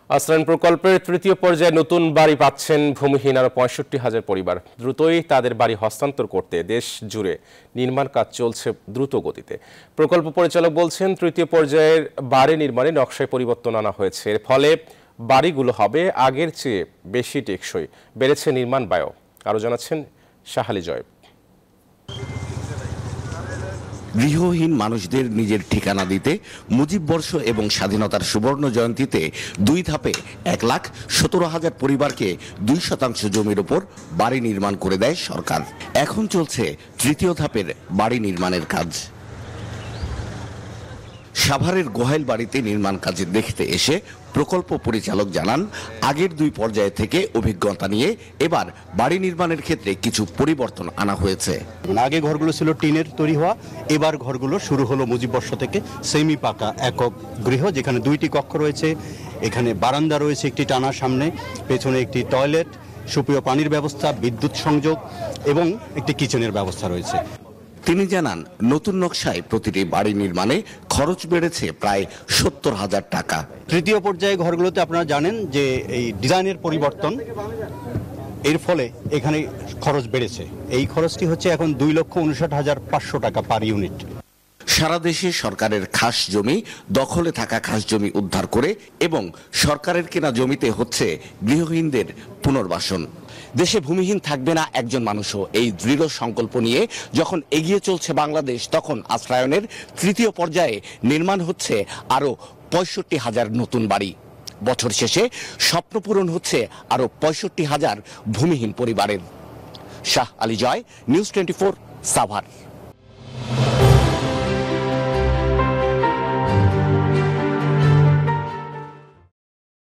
আশ্রয়ণ প্রকল্পের তৃতীয় পর্যায়ে নতুন বাড়ি পাচ্ছেন ভূমিহীন আরো ৬৫,০০০ পরিবার। দ্রুতই তাদের বাড়ি হস্তান্তর করতে দেশ জুড়ে নির্মাণ কাজ চলছে দ্রুত গতিতে। প্রকল্প পরিচালক বলছেন, তৃতীয় পর্যায়ের বাড়ি নির্মাণে নকশায় পরিবর্তন আনা হয়েছে। এর ফলে বাড়িগুলো হবে আগের চেয়ে বেশি টেকসই, বেড়েছে নির্মাণ ব্যয়। আরো জানাচ্ছেন শাহালি জয়। গৃহহীন মানুষদের নিজের ঠিকানা দিতে মুজিব বর্ষ এবং স্বাধীনতার সুবর্ণ জয়ন্তীতে 2 ধাপে 1,17,000 পরিবারকে 2% জমির উপর বাড়ি নির্মাণ করে দেয় সরকার। এখন চলছে তৃতীয় ধাপের বাড়ি নির্মাণের কাজ। সাভারের গোহাইল বাড়িতে নির্মাণ কাজ দেখতে এসে প্রকল্প পরিচালক জানান, আগের 2 পর্যায় থেকে অভিজ্ঞতা নিয়ে এবার বাড়ি নির্মাণের ক্ষেত্রে কিছু পরিবর্তন আনা হয়েছে। আগে ঘরগুলো ছিল টিনের তৈরি হওয়া, এবার ঘরগুলো শুরু হলো মুজিব বর্ষ থেকে সেমি পাকা একক গৃহ, যেখানে 2টি কক্ষ রয়েছে। এখানে বারান্দা রয়েছে একটি টানা, সামনে পেছনে একটি টয়লেট, সুপেয় পানির ব্যবস্থা, বিদ্যুৎ সংযোগ এবং একটি কিচেনের ব্যবস্থা রয়েছে। তিনি জানান, নতুন নকশায় প্রতিটি বাড়ি নির্মাণে খরচ বেড়েছে প্রায় 70,000 টাকা। তৃতীয় পর্যায়ে ঘরগুলোতে আপনারা জানেন যে এই ডিজাইনের পরিবর্তন, এর ফলে এখানে খরচ বেড়েছে। এই খরচটি হচ্ছে এখন 2,59,500 টাকা পার ইউনিট। সারা দেশে সরকারের খাস জমি, দখলে থাকা খাস জমি উদ্ধার করে এবং সরকারের কেনা জমিতে হচ্ছে গৃহহীনদের পুনর্বাসন। দেশে ভূমিহীন থাকবে না একজন মানুষও, এই দৃঢ় সংকল্প নিয়ে যখন এগিয়ে চলছে বাংলাদেশ, তখন আশ্রয়নের তৃতীয় পর্যায়ে নির্মাণ হচ্ছে আরো 65,000 নতুন বাড়ি। বছর শেষে স্বপ্ন পূরণ হচ্ছে আরো 65,000 ভূমিহীন পরিবারের। শাহ আলী জয়, নিউজ 24, সাভার।